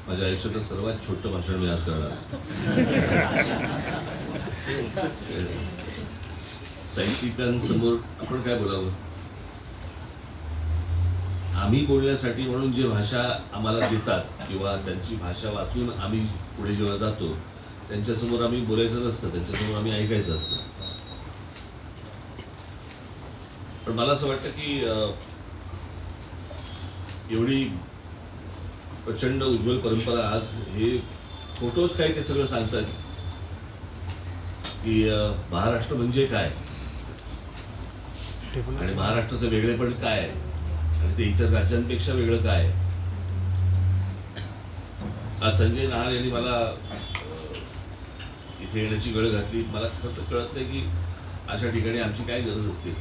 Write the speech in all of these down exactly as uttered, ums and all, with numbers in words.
माझ्या आयुष्यातलं सर्वात छोटं भाषण मी आज करणार. साहित्यिकांसमोर आपण काय बोलावं? आम्ही बोलण्यासाठी म्हणून जे भाषा आम्हाला देतात किंवा त्यांची भाषा वाचून आम्ही पुढे जेव्हा जातो त्यांच्यासमोर आम्ही बोलायचं नसतं, त्यांच्यासमोर आम्ही ऐकायचं असतं. पण मला असं वाटतं की एवढी प्रचंड उज्ज्वल परंपरा आज हे फोटोच काय ते सगळं सांगतात की महाराष्ट्र म्हणजे काय आणि महाराष्ट्राचं वेगळेपण काय आणि ते इतर राज्यांपेक्षा वेगळं काय. आज संजय नाहर यांनी मला इथे येण्याची गळ घातली. मला खरं कळत नाही की अशा ठिकाणी आमची काय गरज असते.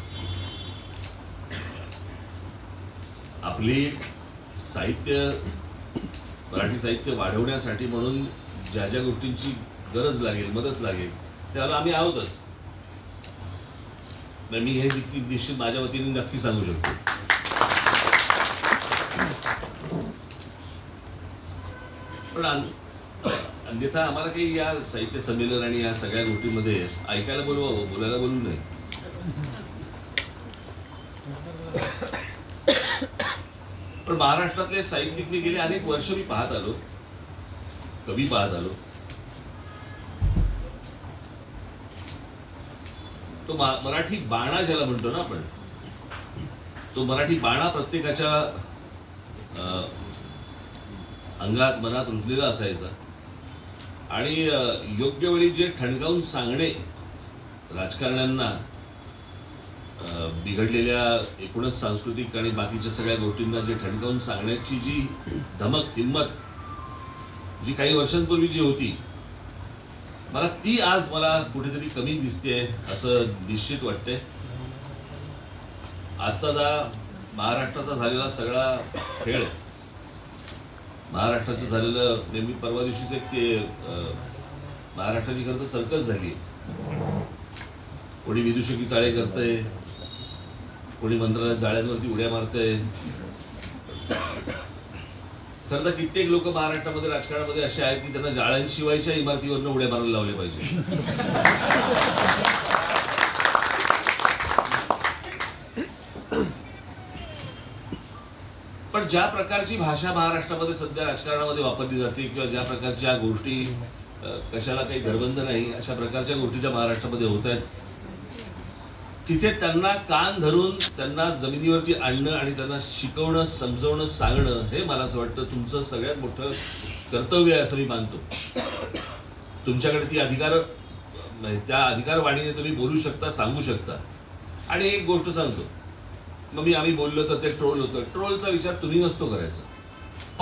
आपली साहित्य मराठी साहित्य वाढवण्यासाठी म्हणून ज्या ज्या गोष्टींची गरज लागेल मदत लागेल त्याला आम्ही आहोतच. मी हे निश्चित माझ्या वतीने नक्की सांगू शकतो. पण अन्यथा आम्हाला काही या साहित्य संमेलन आणि या सगळ्या गोष्टींमध्ये ऐकायला बोलवावं, बोलायला बोलू नये. पण महाराष्ट्रातले साहित्यिक मी गेले अनेक वर्ष मी पाहत आलो, कवी पाहत आलो. तो मराठी बाणा ज्याला म्हणतो ना आपण, तो मराठी बाणा प्रत्येकाच्या अंगात मनात रुजलेला असायचा आणि योग्य वेळी जे ठणकावून सांगणे राजकारण्यांना बिघडलेल्या एकूणच सांस्कृतिक आणि बाकीच्या सगळ्या गोष्टींना जे ठणकावून सांगण्याची जी धमक हिंमत जी काही वर्षांपूर्वी जी होती मला ती आज मला कुठेतरी कमी दिसते असं निश्चित वाटतंय. आजचा जा महाराष्ट्राचा झालेला सगळा खेळ, महाराष्ट्राचं झालेलं नेहमी परवा दिवशीच एक ते महाराष्ट्राची खरं तर सर्कस झाली. कोणी विदूषकी चाळे करतंय, कोणी मंत्रालयात जाळ्यांवरती उड्या मारतंय. खरं तर कित्येक लोक महाराष्ट्रामध्ये राजकारणामध्ये असे आहेत की त्यांना जाळ्यांशिवायच्या इमारतीवरनं उड्या मारायला लावले पाहिजे. पण ज्या प्रकारची भाषा महाराष्ट्रामध्ये सध्या राजकारणामध्ये वापरली जाते किंवा ज्या प्रकारच्या गोष्टी कशाला काही घरबंद नाही अशा प्रकारच्या गोष्टी ज्या महाराष्ट्रामध्ये होत आहेत तिथे त्यांना कान धरून त्यांना जमिनीवरती आणणं आणि त्यांना शिकवणं, समजवणं, सांगणं हे मला असं वाटतं तुमचं सगळ्यात मोठं कर्तव्य आहे असं मी मानतो. तुमच्याकडे ती अधिकार त्या अधिकारवाणीने तुम्ही बोलू शकता, सांगू शकता. आणि एक गोष्ट सांगतो, मग मी आम्ही बोललो तर ते ट्रोल होतं. ट्रोलचा विचार तुम्ही नसतो करायचा.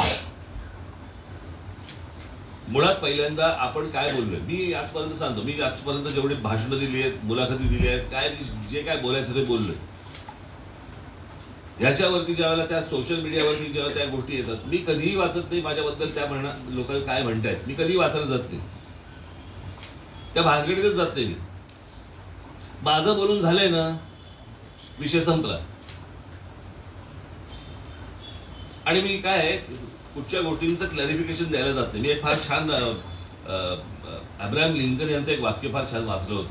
मुळात पहिल्यांदा आपण काय बोललोय, मी आजपर्यंत सांगतो, मी आजपर्यंत जेवढे भाषणं दिली आहेत, मुलाखती दिली आहेत, काय जे काय बोलायचं ते बोललोय. ह्याच्यावरती ज्या वेळेला त्या सोशल मीडियावरती जेव्हा त्या गोष्टी येतात मी कधीही वाचत नाही माझ्याबद्दल त्या म्हणा लोक काय म्हणतायत. मी कधीही वाचायला जात नाही, त्या भानगडीतच जात नाही. मी माझं बोलून झालंय ना, विषय संपला. आणि मी काय कुठच्या गोष्टींचं क्लॅरिफिकेशन द्यायला जात नाही. मी एक फार छान अब्राहम लिंकन यांचं एक वाक्य फार छान वाचलं होतं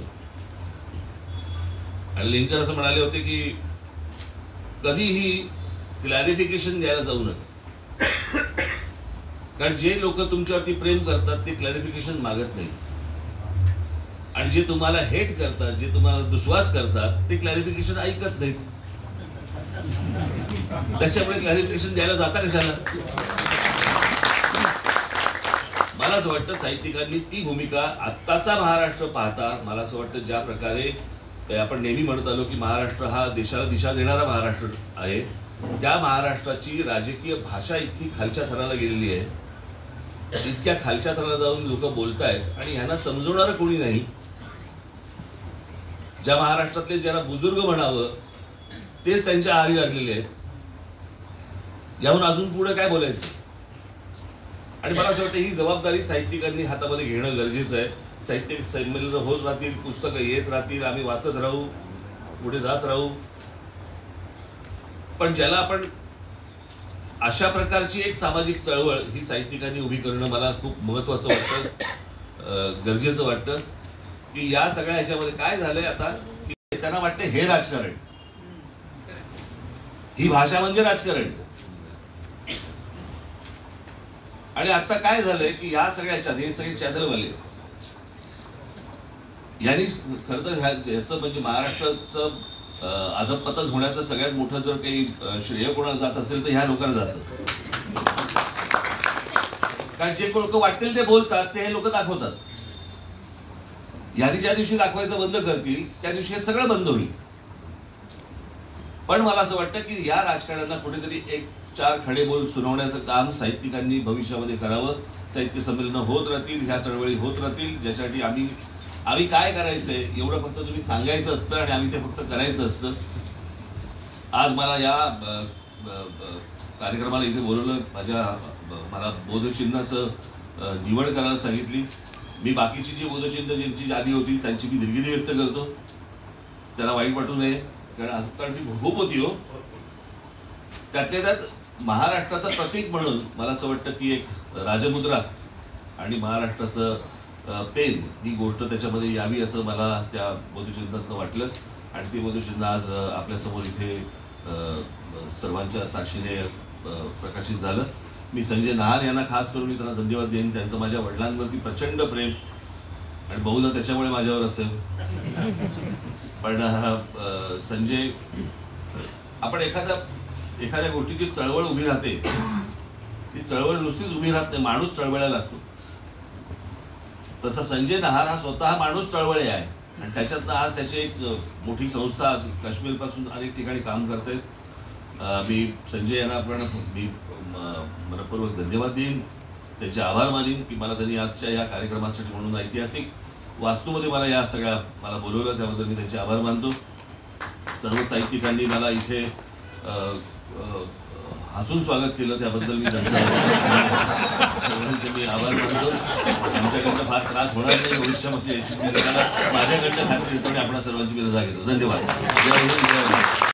आणि लिंकन असं म्हणाले होते की कधीही क्लॅरिफिकेशन द्यायला जाऊ नका, कारण जे लोक तुमच्यावरती प्रेम करतात ते क्लॅरिफिकेशन मागत नाहीत आणि जे तुम्हाला हेट करतात, जे तुम्हाला दुस्वास करतात ते क्लॅरिफिकेशन ऐकत नाहीत. त्याच्यामुळे क्लॅरिफिकेशन द्यायला जाता कशाला. मला असं वाटतं साहित्यिकांनी ती भूमिका आत्ताचा महाराष्ट्र पाहता मला असं वाटतं ज्या प्रकारे आपण नेहमी म्हणत आलो की महाराष्ट्र हा देशाला दिशा देणारा महाराष्ट्र आहे, त्या महाराष्ट्राची राजकीय भाषा इतकी खालच्या थराला गेलेली आहे, इतक्या खालच्या थराला जाऊन लोक बोलतायत आणि ह्यांना समजवणारं कोणी नाही. ज्या महाराष्ट्रातले ज्याला बुजुर्ग म्हणावं तेच त्यांच्या आहारी लागलेले आहेत. याहून अजून पुढे काय बोलायचं. आणि मला असं वाटतं ही जबाबदारी साहित्यिकांनी हातामध्ये घेणं गरजेचं आहे. साहित्यिक संमेलन होत राहतील, पुस्तकं येत राहतील, आम्ही वाचत राहू, पुढे जात राहू. पण ज्याला आपण अशा प्रकारची एक सामाजिक चळवळ ही साहित्यिकांनी उभी करणं मला खूप महत्वाचं वाटतं, गरजेचं वाटतं. की या सगळ्या ह्याच्यामध्ये काय झालंय आता की त्यांना वाटते हे राजकारण, ही भाषा म्हणजे राजकारण. आणि आता काय झालंय की या सगळ्याच्या हे सगळे चॅनलवाले यांनी खरं तर ह्याचं म्हणजे महाराष्ट्राचं अधपतन होण्याचं सगळ्यात मोठं जर काही श्रेय कोणाला जात असेल तर ह्या लोकांना जातं. कारण जे लोक वाटेल ते बोलतात ते हे लोक दाखवतात. यांनी ज्या दिवशी दाखवायचं बंद करतील त्या दिवशी हे सगळं बंद होईल. पण मला असं वाटतं की या राजकारण्यांना कुठेतरी एक चार खडेबोल सुनावण्याचं काम साहित्यिकांनी भविष्यामध्ये करावं. साहित्य संमेलनं होत राहतील, ह्या चळवळी होत राहतील, ज्यासाठी आम्ही आम्ही काय करायचंय एवढं फक्त तुम्ही सांगायचं असतं आणि आम्ही ते फक्त करायचं असतं. आज मला या कार्यक्रमाला इथे बोलवलं, माझ्या मला बोधचिन्हाचं निवड करायला सांगितली. मी बाकीची जी बोधचिन्ह ज्यांची यादी होती त्यांची मी दिलगिरी व्यक्त करतो, त्याला वाईट वाटू नये, कारण आता ती खूप होती हो. त्यातल्या त्यात महाराष्ट्राचं प्रतीक म्हणून मला असं वाटतं की एक राजमुद्रा आणि महाराष्ट्राचं पेन ही गोष्ट त्याच्यामध्ये यावी असं मला त्या बोधचिन्हातनं वाटलं. आणि ती बोधचिन्ह आज आपल्यासमोर इथे सर्वांच्या साक्षीने प्रकाशित झालं. मी संजय नहार यांना खास करून मी त्यांना धन्यवाद देईन. त्यांचं माझ्या वडिलांवरती प्रचंड प्रेम आणि बहुधा त्याच्यामुळे माझ्यावर असेल. पण संजय, आपण एखाद्या एखाद्या गोष्टीची चळवळ उभी राहते, ती चळवळ नुसतीच उभी राहत नाही, माणूस चळवळायला लागतो. तसा संजय नहार हा स्वतः माणूस चळवळे आहे आणि त्याच्यातनं आज त्याची एक मोठी संस्था आज काश्मीरपासून अनेक ठिकाणी काम करते. मी संजय यांना आपण मी मनपूर्वक धन्यवाद देईन, त्यांचे आभार मानीन की मला त्यांनी आजच्या या कार्यक्रमासाठी म्हणून ऐतिहासिक वास्तूमध्ये मला या सगळ्या मला बोलवलं, त्याबद्दल मी त्यांचे आभार मानतो. सर्व साहित्यिकांनी मला इथे हसून स्वागत केलं, त्याबद्दल मी त्यांचं सर्वांचे मी आभार मानतो. आमच्याकडनं फार त्रास होणार नाही भविष्यामध्ये, माझ्याकडनं खात्री आपण सर्वांची मी रजा घेतो. धन्यवाद. जय हिंद, जय महाराष्ट्र.